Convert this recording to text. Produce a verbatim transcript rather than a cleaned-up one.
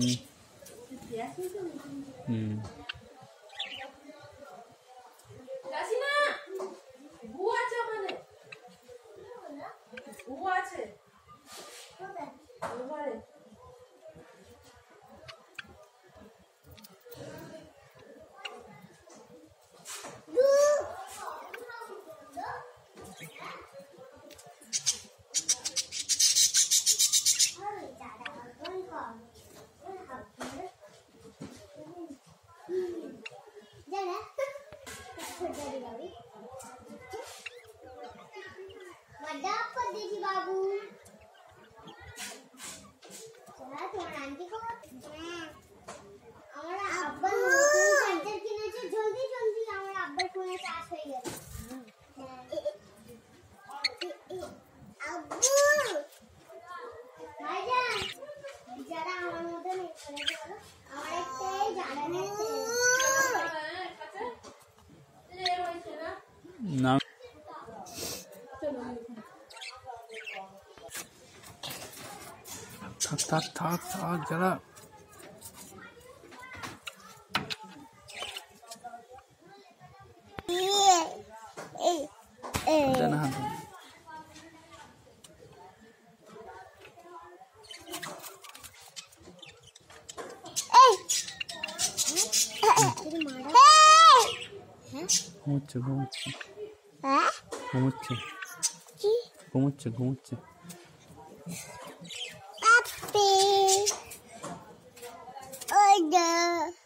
হুম হুম बाबू তোমার আন্টি কো আমার আব্বার নতুন চার্জার কিনেছে জলদি জলদি আমার আব্বার ফোনে চার্জ হয়ে গেল আব্বু ভাইজান যারা আমার মধ্যে নেই করে বলো আমার একটাই জানা নেই না থাক থাক থাক থাক যারা জানা হাত ঘুমোচ্ছে ঘুমোচ্ছে ঘুমোচ্ছে ঘুমোচ্ছে ঘুমোচ্ছে Happy. Oh, no.